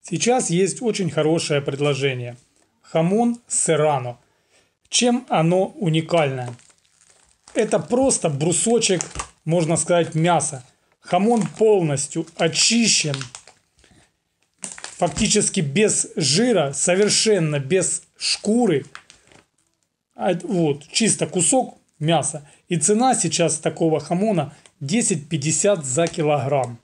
Сейчас есть очень хорошее предложение. Хамон серрано. Чем оно уникальное? Это просто брусочек, можно сказать, мяса. Хамон полностью очищен, фактически без жира, совершенно без шкуры. Вот, чисто кусок мяса. И цена сейчас такого хамона 10,50 за килограмм.